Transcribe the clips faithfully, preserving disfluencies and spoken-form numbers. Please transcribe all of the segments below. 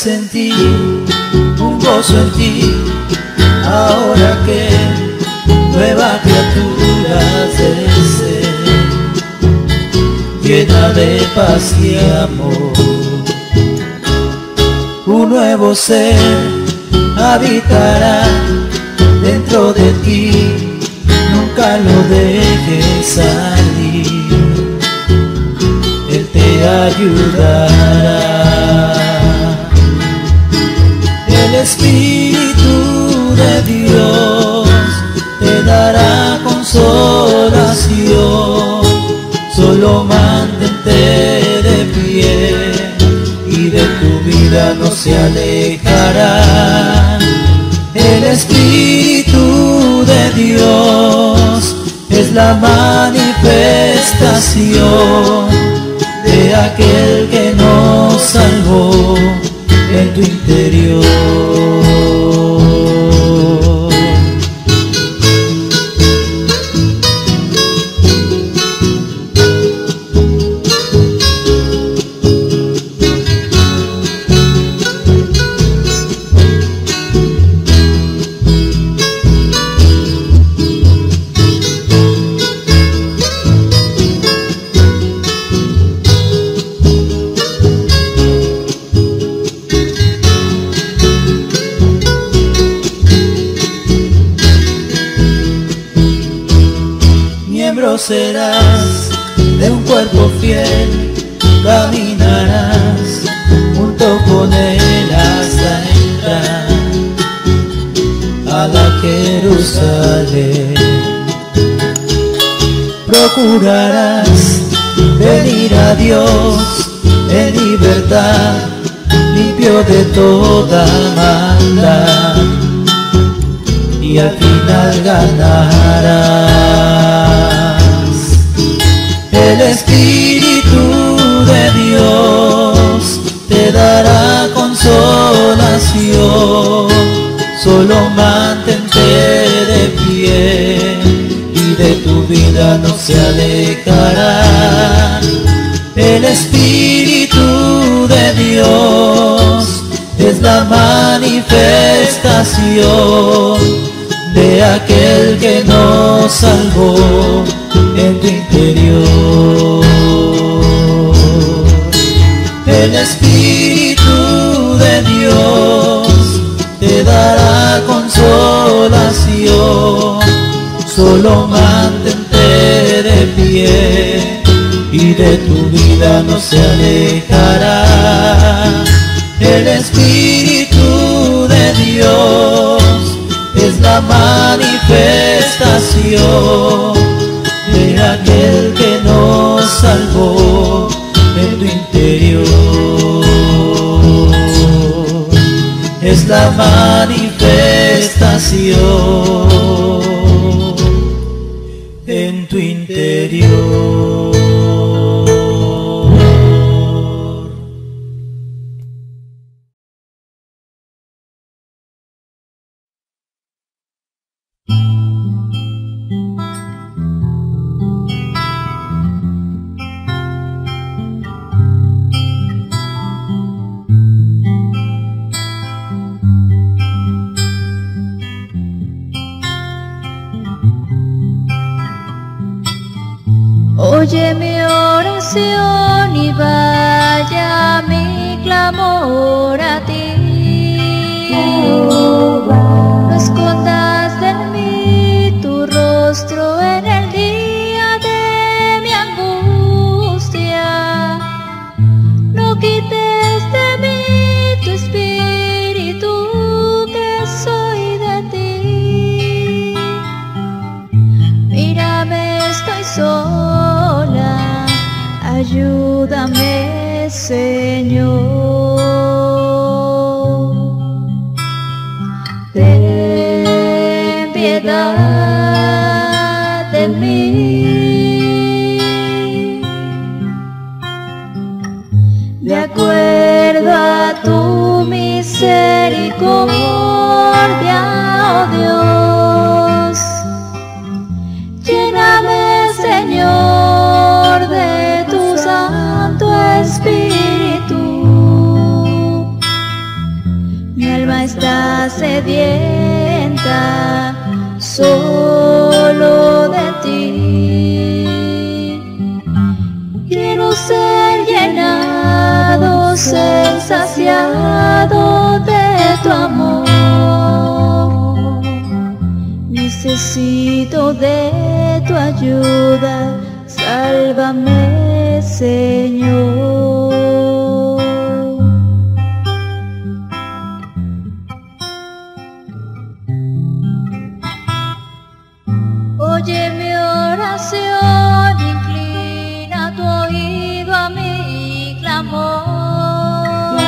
sentí un gozo en ti, ahora que nueva criatura de ser, llena de paz y amor. Un nuevo ser habitará dentro de ti, nunca lo dejes salir, Él te ayudará. El Espíritu de Dios te dará consolación, solo mantente de pie y de tu vida no se alejará. El Espíritu de Dios es la manifestación de aquel que nos salvó en tu interior. Serás de un cuerpo fiel, caminarás junto con Él hasta entrar a la Jerusalén. Procurarás venir a Dios en libertad, limpio de toda maldad, y al final ganarás. El Espíritu de Dios te dará consolación, solo mantente de pie y de tu vida no se alejará. El Espíritu de Dios es la manifestación de aquel que nos salvó en tu interior. El Espíritu de Dios te dará consolación, solo mantente de pie y de tu vida no se alejará. El Espíritu de Dios es la manifestación de aquel que nos salvó en tu interior. Es la manifestación en tu interior. Oye mi oración y vaya mi clamor a ti. No escondas de mí tu rostro en el día de mi angustia. No quites de mí tu espíritu, que soy de ti. Mírame, estoy sola, ayúdame, Señor. Ten piedad de mí, de acuerdo a tu misericordia, oh Dios. Lléname, Señor, de tu Santo Espíritu, sedienta solo de ti. Quiero ser llenado, ser saciado de tu amor. Necesito de tu ayuda, sálvame, Señor. Oye mi oración, inclina tu oído a mi clamor.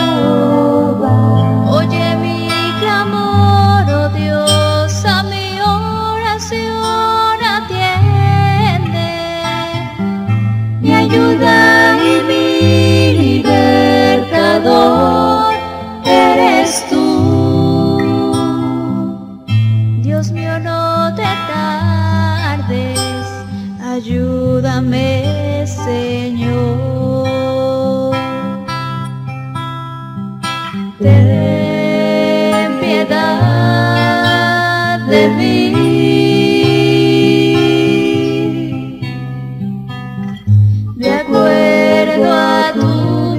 Oye mi clamor, oh Dios, a mi oración atiende. Mi ayuda y mi libertador eres tú. Dios mío, no te tardes, ayúdame, Señor. Ten piedad de mí. De acuerdo a tu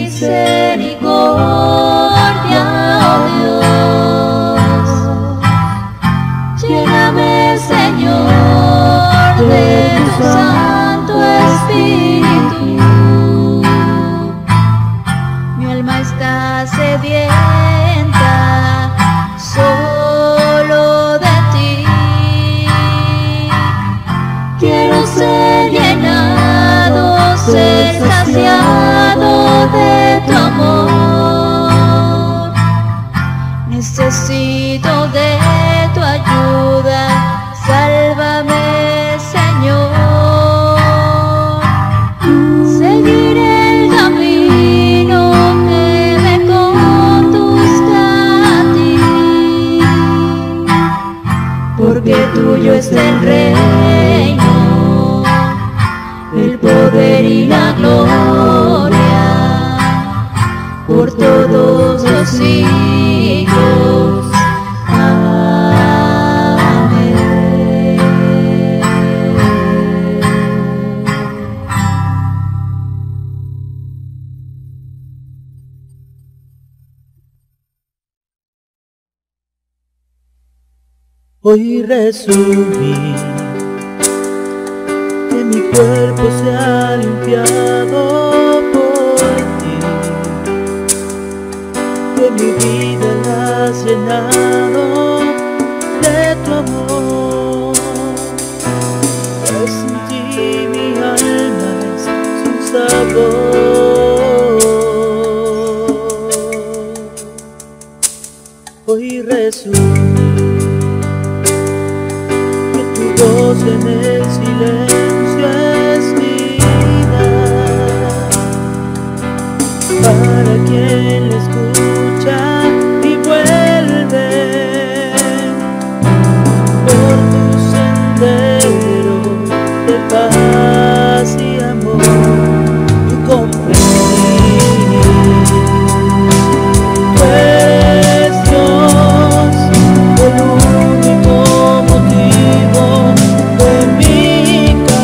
misericordia, oh Dios, lléname, Señor, de tu Santo Espíritu. Mi alma está sedienta solo de ti. Quiero ser llenado, ser saciado de tu amor. Necesito de tu ayuda, sálvame, Señor. Seguiré el camino que me conduzca a ti, porque tuyo es el reino, el poder y la gloria, por todos los siglos. Amén. Hoy resumí que mi cuerpo se ha limpiado por ti, que mi vida la has llenado de tu amor. Pues sin ti mi alma es sin sabor. Hoy resumí voz en el silencio es vida, para quien la escucha y vuelve por tu sendero de paz y amor. Tú comprendí, pues Dios, el único motivo de mi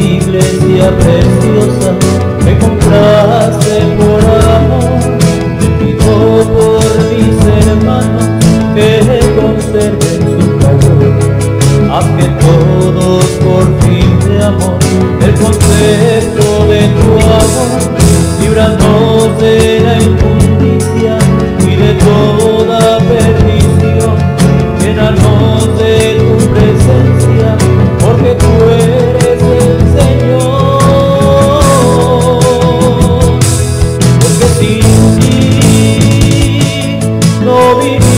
iglesia preciosa, me compraste por amor. Te pido por mis hermanos que conserven su calor. Haz que todos por fin seamos el concepto de tu amor. Líbranos de la injusticia y de toda perdición. Llénanos de tu presencia, porque tú eres el Señor. Porque sin ti no vivimos.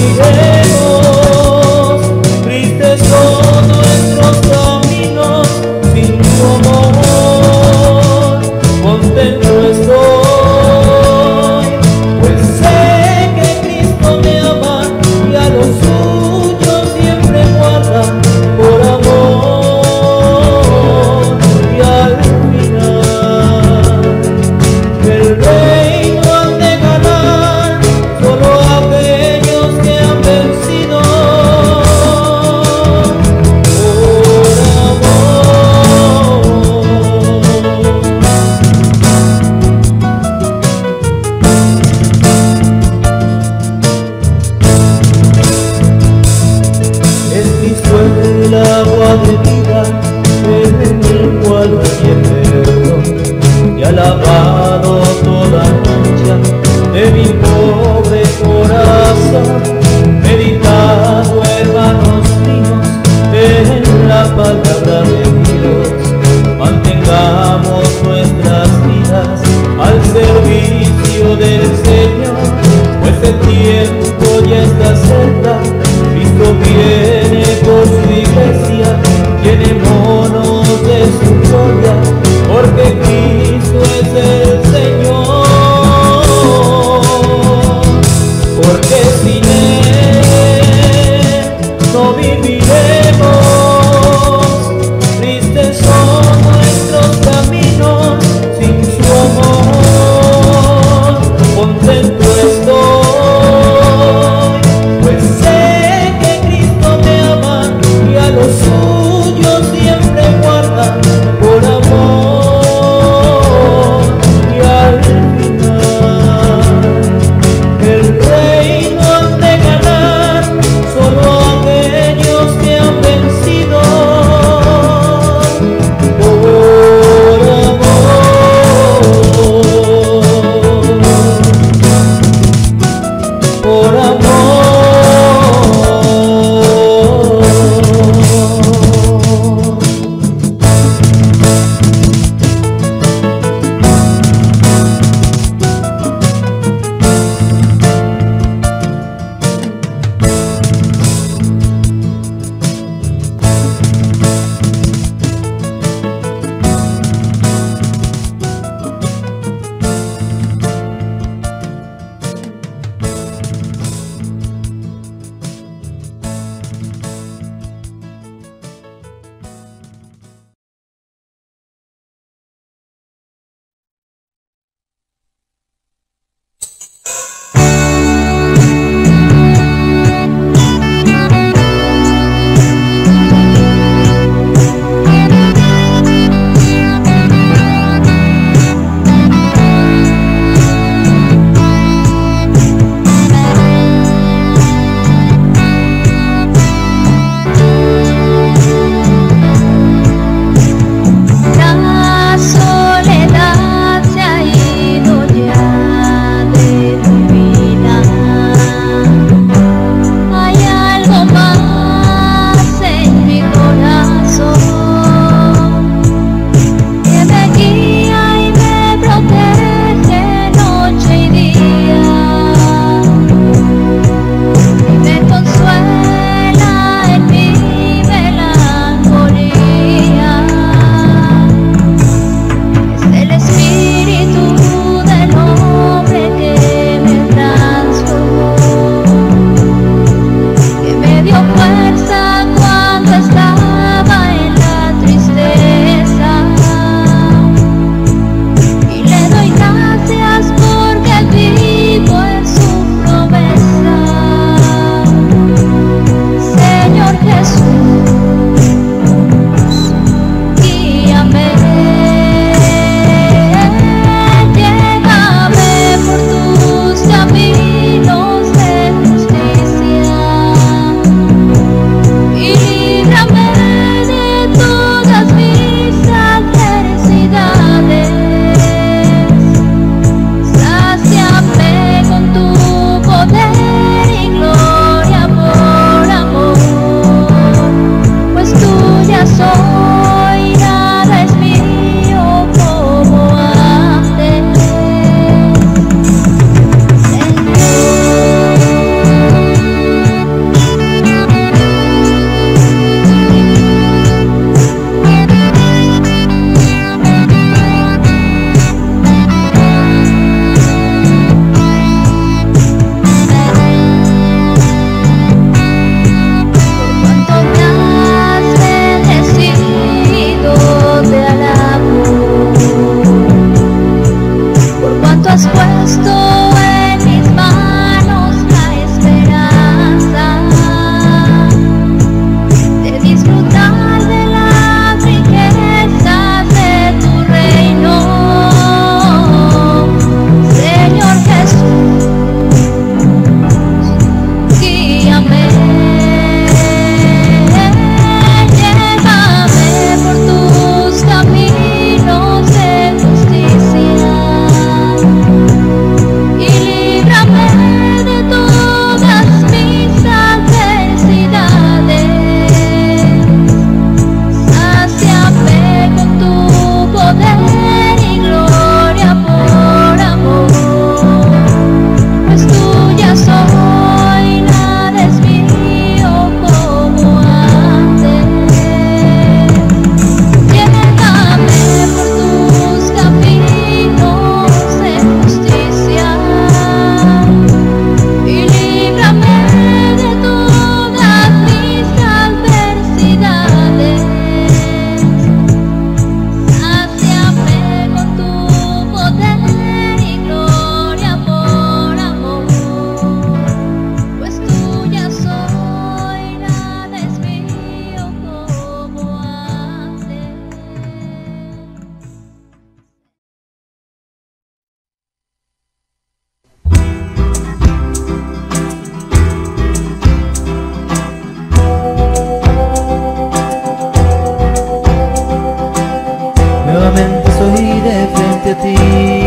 estoy de frente a ti,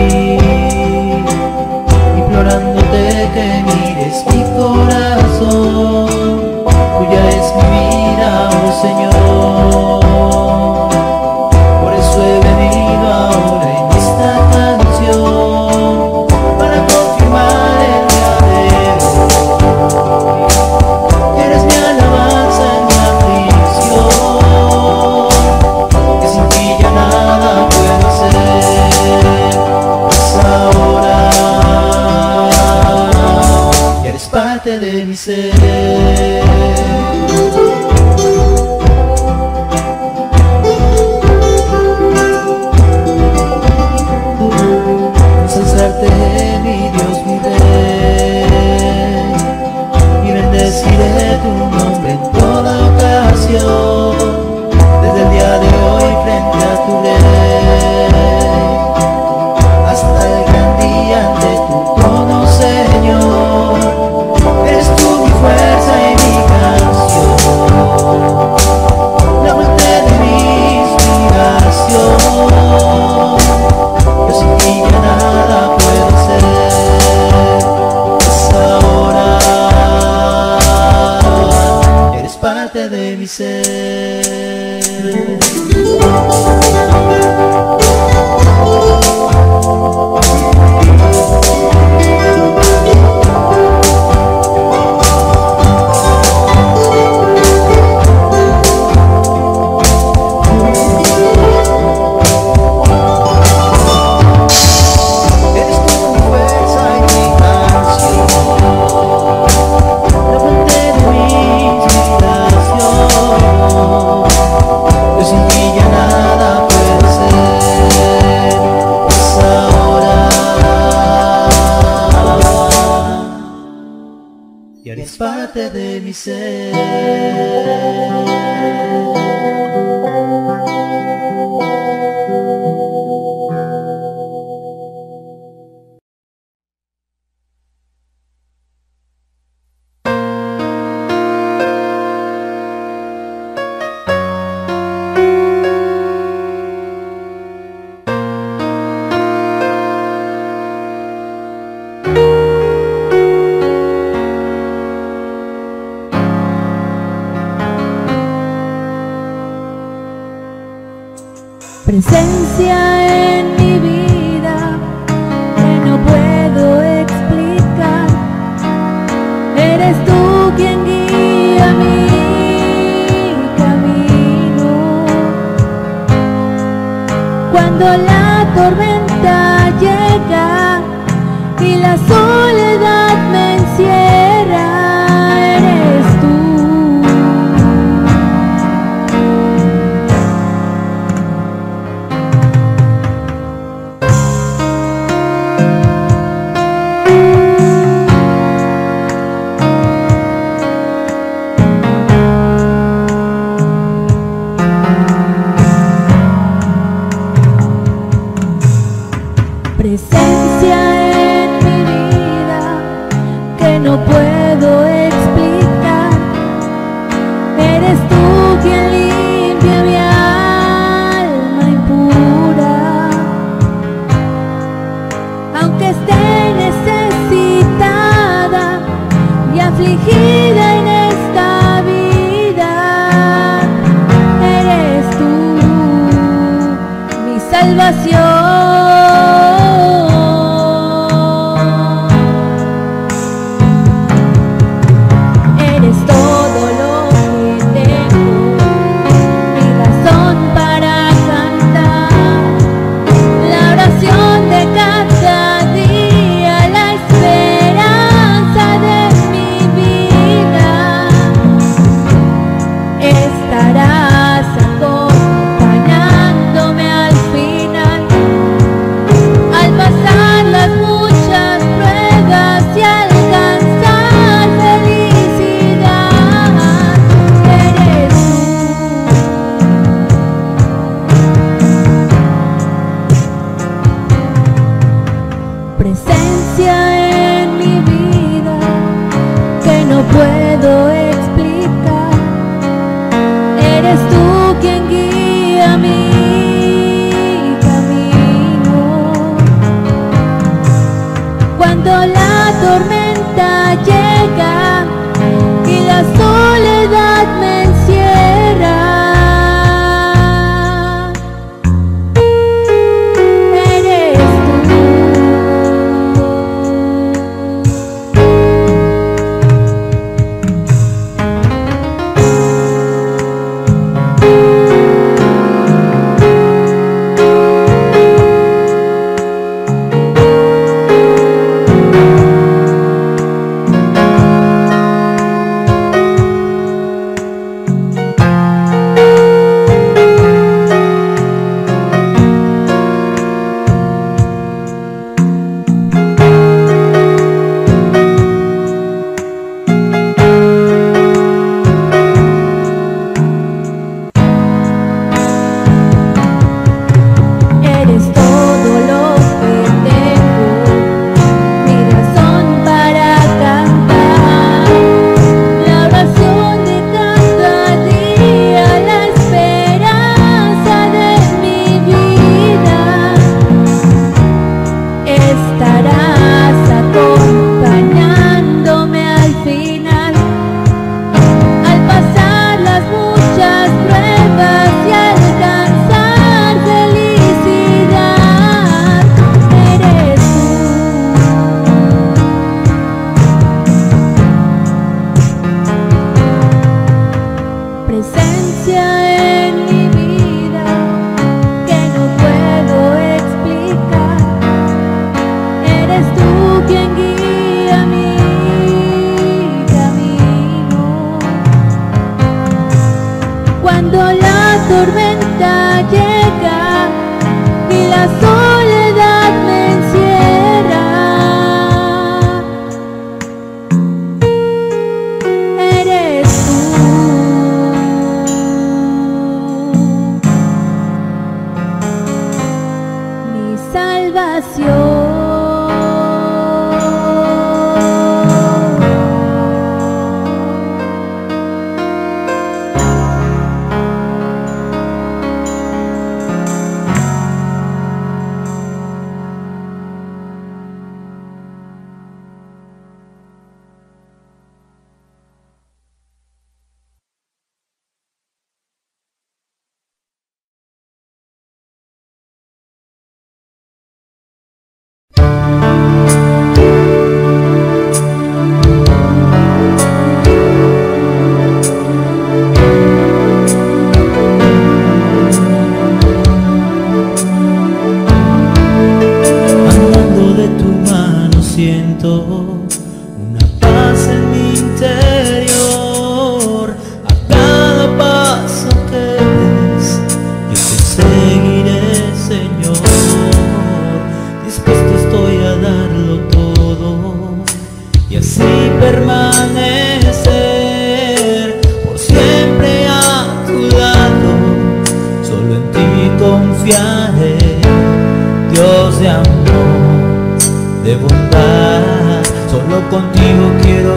implorándote que mires mi corazón. Tuya es mi vida, oh Señor. Por eso he venido ahora en esta canción, para confirmar el día de hoy. Eres mi alabanza en mi aflicción, que sin ti ya nada puedo hacer. Pues ahora ya eres parte de mi ser. Mi Dios, mi Rey, y bendeciré tu nombre en toda ocasión, desde el día de hoy frente a tu ley, hasta el gran día ante tu trono, Señor. Eres tú mi fuerza y mi canción, la fuente de mi inspiración. Yo sin ti ya nada puedo hacer, pues ahora eres parte de mi ser. Eres parte de mi ser. Presencia en mi vida que no puedo explicar. Eres tú quien guía mi camino. Cuando la tormenta llega y la soledad me encierra, eres tú. Presencia en mi vida que no puedo explicar. Eres tú quien limpia mi alma impura. Aunque esté necesitada y afligida en esta vida, eres tú mi salvación. Estarás acompañándome al final. Cuando la tormenta llega y la soledad me encierra, eres una paz en mi interior. A cada paso que des, yo te seguiré, Señor. Dispuesto estoy a darlo todo y así permanecer por siempre a tu lado. Solo en ti confiaré, Dios de amor, de bondad, solo contigo quiero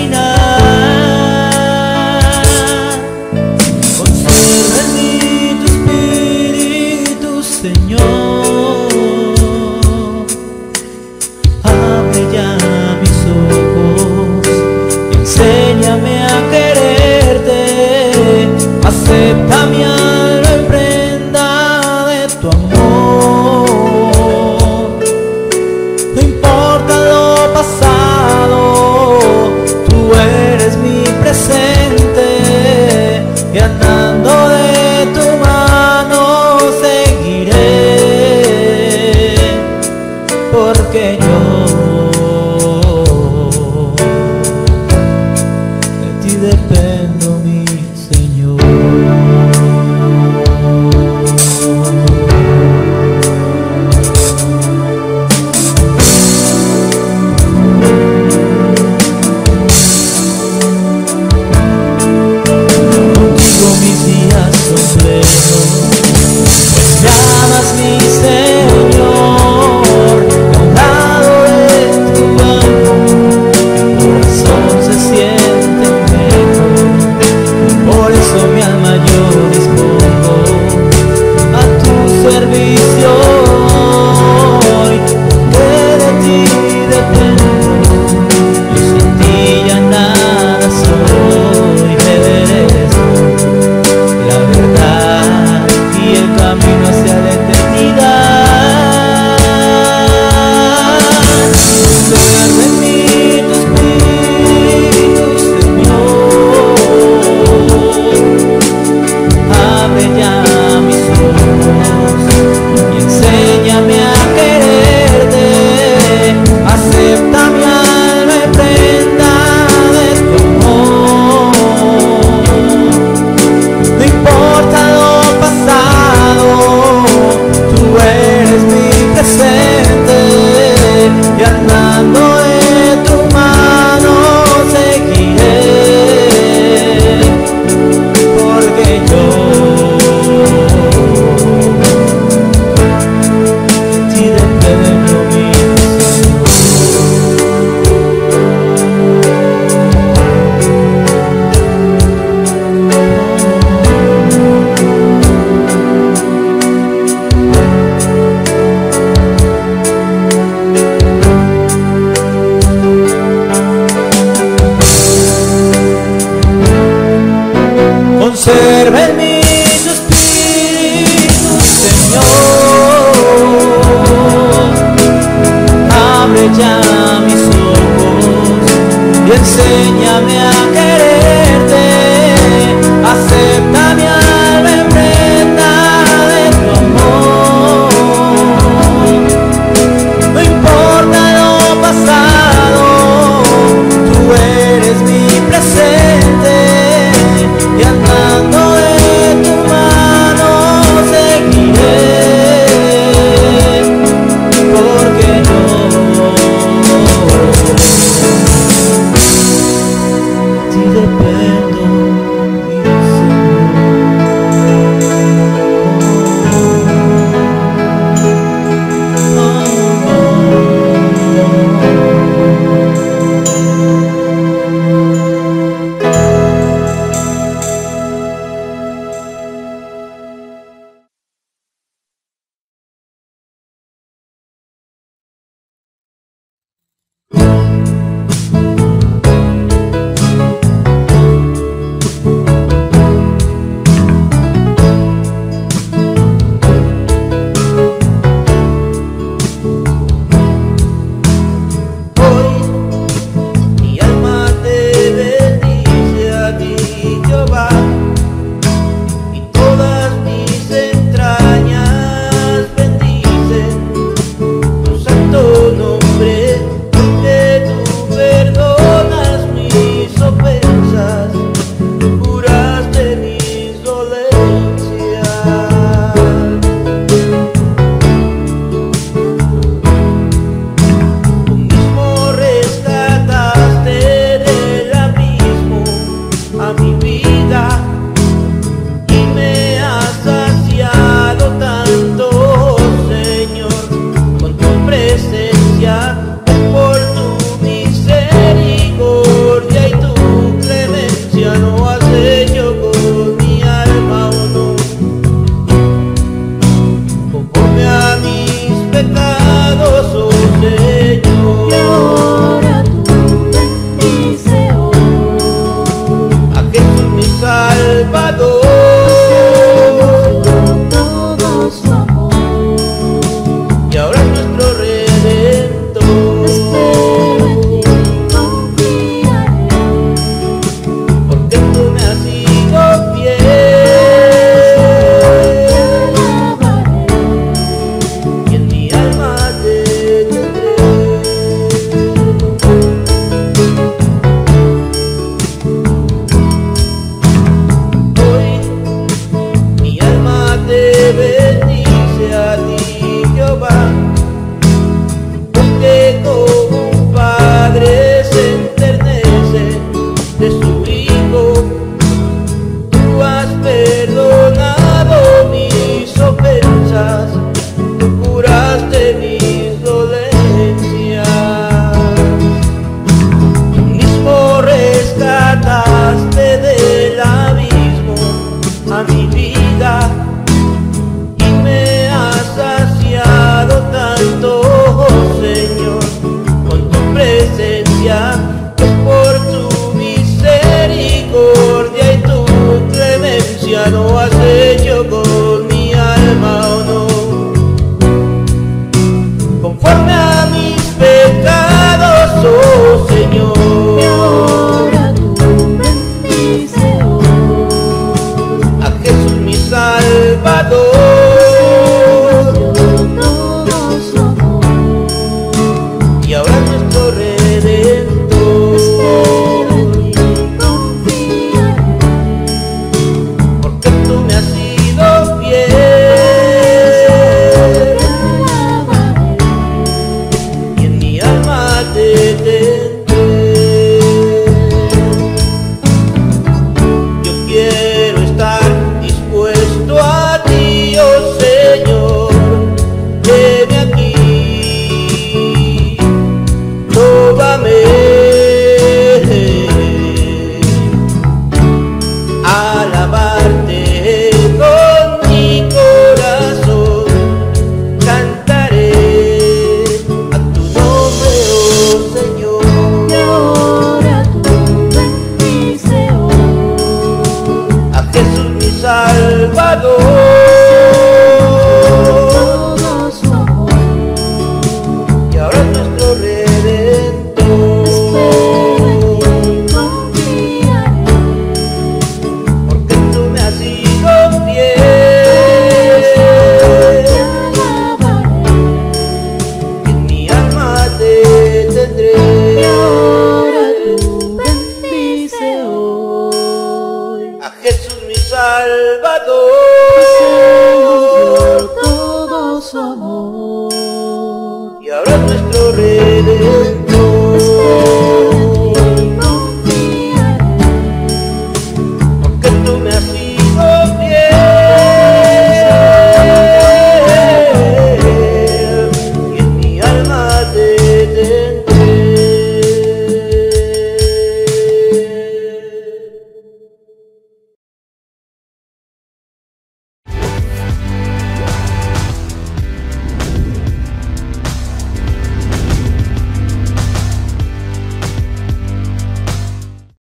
caminar. Conserva en mí tu espíritu, Señor. Abre ya mis ojos, enséñame a quererte. Acepta mi alma en prenda de tu amor. No importa lo pasado, tú eres mi presente, y andando de tu mano seguiré, porque yo de ti dependo, mi Señor. Servicio hoy, porque de ti depende. brilla mis ojos y enséñame a